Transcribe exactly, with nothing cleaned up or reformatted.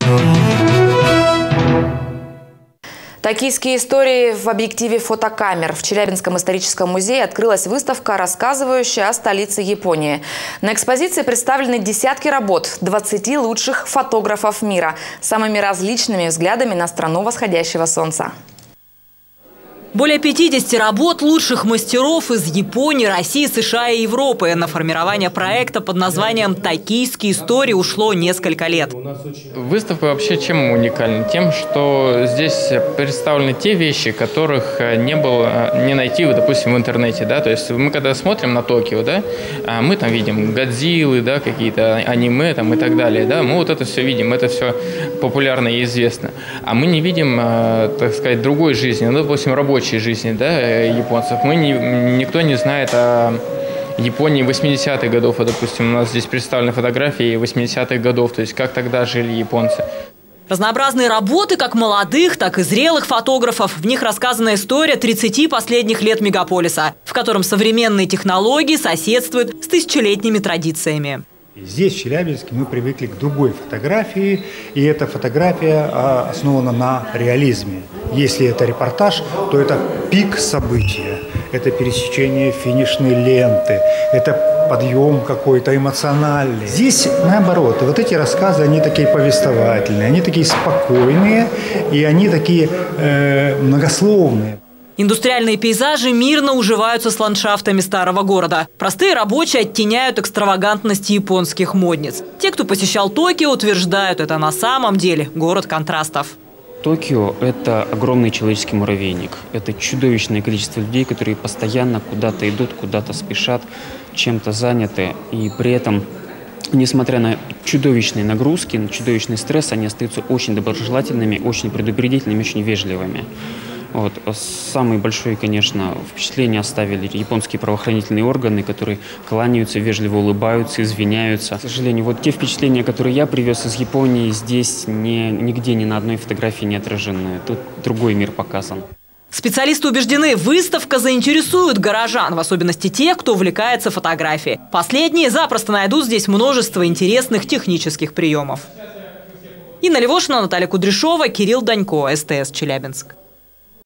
Токийские истории в объективе фотокамер. В Челябинском историческом музее открылась выставка, рассказывающая о столице Японии. На экспозиции представлены десятки работ двадцати лучших фотографов мира с самыми различными взглядами на страну восходящего солнца. Более пятидесяти работ лучших мастеров из Японии, России, США и Европы. На формирование проекта под названием «Токийские истории» ушло несколько лет. Выставка вообще чем уникальна? Тем, что здесь представлены те вещи, которых не было, не найти, допустим, в интернете. Да? То есть мы когда смотрим на Токио, да, мы там видим Годзиллы, да, какие-то аниме там, и так далее. Да? Мы вот это все видим, это все популярно и известно. А мы не видим, так сказать, другой жизни, ну, допустим, рабочей жизни, да, японцев. Мы не, никто не знает о Японии восьмидесятых годов. Допустим, у нас здесь представлены фотографии восьмидесятых годов, то есть как тогда жили японцы. Разнообразные работы как молодых, так и зрелых фотографов. В них рассказана история тридцати последних лет мегаполиса, в котором современные технологии соседствуют с тысячелетними традициями. Здесь, в Челябинске, мы привыкли к другой фотографии, и эта фотография основана на реализме. Если это репортаж, то это пик события, это пересечение финишной ленты, это подъем какой-то эмоциональный. Здесь наоборот, вот эти рассказы, они такие повествовательные, они такие спокойные, и они такие э, многословные. Индустриальные пейзажи мирно уживаются с ландшафтами старого города. Простые рабочие оттеняют экстравагантность японских модниц. Те, кто посещал Токио, утверждают, это на самом деле город контрастов. Токио – это огромный человеческий муравейник. Это чудовищное количество людей, которые постоянно куда-то идут, куда-то спешат, чем-то заняты. И при этом, несмотря на чудовищные нагрузки, на чудовищный стресс, они остаются очень доброжелательными, очень предупредительными, очень вежливыми. Вот. Самое большое, конечно, впечатление оставили японские правоохранительные органы, которые кланяются, вежливо улыбаются, извиняются. К сожалению, вот те впечатления, которые я привез из Японии, здесь не, нигде ни на одной фотографии не отражены. Тут другой мир показан. Специалисты убеждены, выставка заинтересует горожан, в особенности тех, кто увлекается фотографией. Последние запросто найдут здесь множество интересных технических приемов. Инна Левошина, Наталья Кудряшова, Кирилл Данько, СТС Челябинск.